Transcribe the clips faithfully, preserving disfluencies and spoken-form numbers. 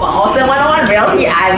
for Austin one oh one Realty, I'm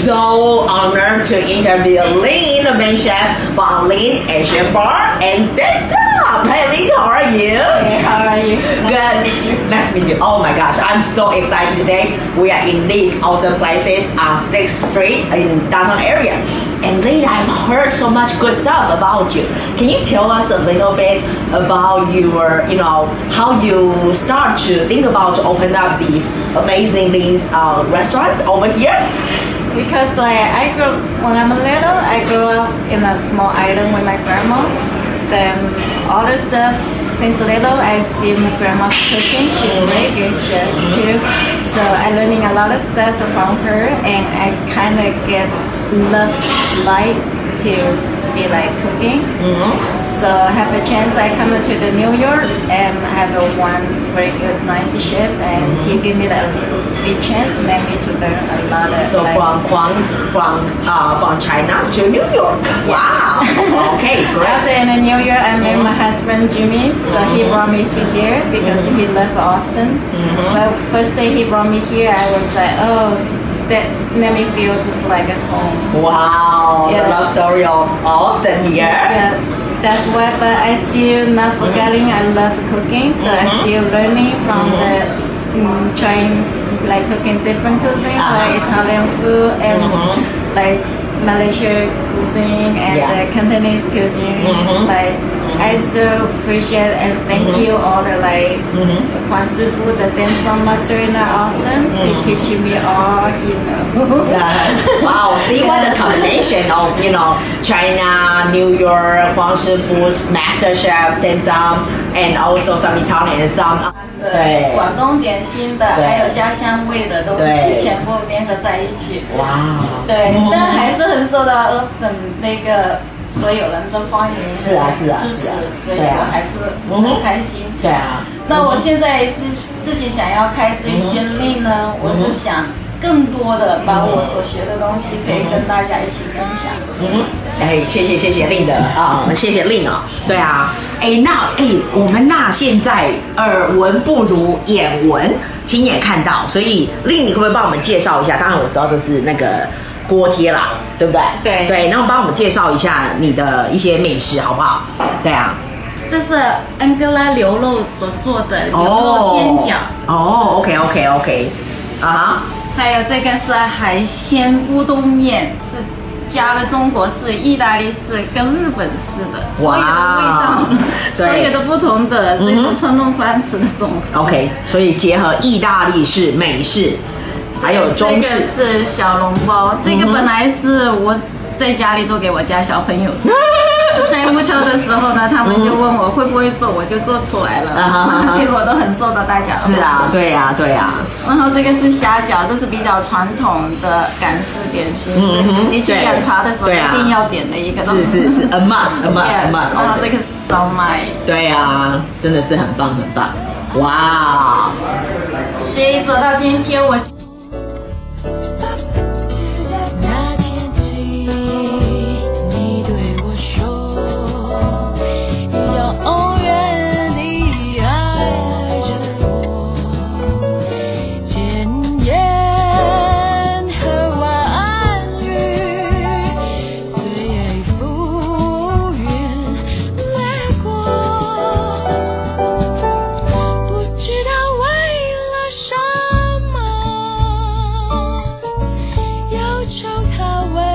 so honored to interview Lynn, the main chef from Lynn's Asian Bar. And that's up. Hey Lynn, how are you? Hey, how are you? Good. Nice to meet you. Oh my gosh, I'm so excited today. We are in these awesome places on sixth Street in downtown area. And Lynn, I've heard so much good stuff about you. Can you tell us a little bit about your, you know, how you start to think about to open up these amazing these uh, restaurants over here? Because like I grew when I'm little, I grew up in a small island with my grandma. Then all the stuff since little, I see my grandma's cooking. She's mm-hmm. very good chef too. So I'm learning a lot of stuff from her, and I kind of get love like to be like cooking. Mm-hmm. So I have a chance. I come to the New York and have a one very good, nice chef, and mm-hmm. he gave me the big chance, let me to learn a lot of. So like, from from from uh, from China to New York. Yes. Wow. Okay, great. After in New York, I met mm-hmm. my husband Jimmy. So mm-hmm. he brought me to here because mm-hmm. he left Austin. Mm-hmm. But first day he brought me here, I was like, oh. That made me feel just like at home. Wow, yeah. The love story of Austin here. Yeah, that's why. But I still not forgetting. Mm-hmm. I love cooking, so mm-hmm. I still learning from mm-hmm. the um, trying like cooking different cuisine, uh-huh. like Italian food and mm-hmm. like Malaysian cuisine and yeah. the Cantonese cuisine. Mm-hmm. Like I so appreciate and thank mm-hmm. you all the like mm-hmm. Huan Sifu, the dim sum master in Austin. Mm-hmm. He teaching me all he knows. Yeah. Wow, see yeah. what the combination of you know China, New York, Huan Sifu's master chef dim sum, and also some Italian and some 对广东点心的，还有家乡味的东西全部联合在一起。哇！对，但还是很受到 Austin 那个。所有人都欢迎， 是啊是啊支持，所以我还是很开心。 对啊， 那我现在是自己想要开这一间店呢，我是想更多的把我所学的东西可以跟大家一起分享。嗯， 哎，谢谢谢谢令的啊，谢谢令啊，对啊，哎那哎我们那现在耳闻不如眼闻，亲眼看到，所以令你可不可以帮我们介绍一下？当然我知道这是那个。锅贴啦，对不对？ 对对，然后帮我们介绍一下你的一些美食好不好？对啊， 这是安哥拉牛肉所做的牛肉煎饺。 哦 ，OK OK OK， 啊哈。 还有这个是海鲜乌冬面，是加了中国式、意大利式跟日本式的所有的味道，所有的不同的这种烹饪方式的总和。 OK， 所以结合意大利式、美式。还有中式， 这个是小笼包，这个本来是我在家里做给我家小朋友吃。在入秋的时候呢，他们就问我会不会做，我就做出来了，嗯、结果都很受到大家的。 是啊，对呀、啊，对呀、啊。 然后这个是虾饺，这是比较传统的港式点心，嗯、你去养茶的时候一定要点的一个东西。 是是是 ，a must a must a must。 然后这个是烧麦。 对呀、啊，真的是很棒很棒，哇！ 所以走到今天我。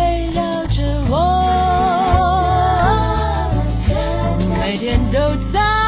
都在。